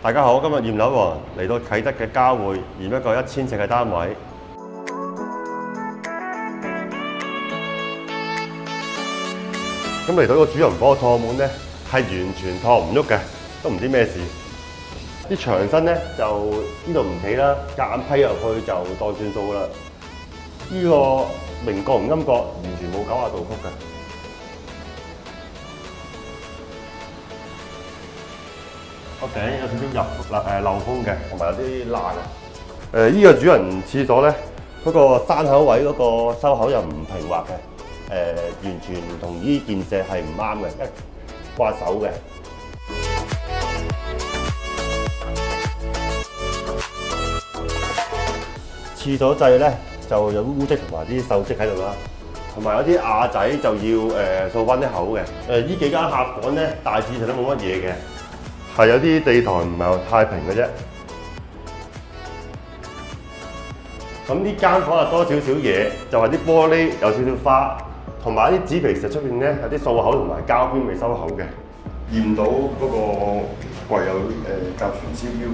大家好，今日驗樓王嚟到啟德嘅嘉匯驗一個1000尺嘅單位。咁嚟到個主人房嘅趟門咧，係完全趟唔喐嘅，都唔知咩事。啲牆身咧就呢度唔起啦，夾硬批入去就當算數啦。呢個明角唔陰角，完全冇90度曲嘅。個頂有少少漏風嘅，同埋有啲罅嘅。呢個主人廁所咧，嗰個山口位嗰個收口又唔平滑嘅。完全同呢件石係唔啱嘅，一掛手嘅。廁所掣咧就有污漬同埋啲鏽跡喺度啦，同埋有啲瓦仔就要掃翻啲口嘅。呢幾間客房咧大致上都冇乜嘢嘅，係有啲地台唔係太平嘅啫。咁呢間房就多少少嘢，就係啲玻璃有少少花。同埋啲紙皮石出邊咧有啲掃口同埋膠邊未收口嘅，驗到嗰個櫃有甲醛超標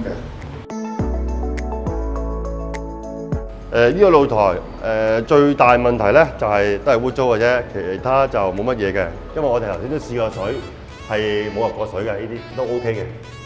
嘅。呢個露台最大問題咧就係都係污糟嘅啫，其他就冇乜嘢嘅，因為我哋頭先都試過水係冇入過水嘅，呢啲都 OK 嘅。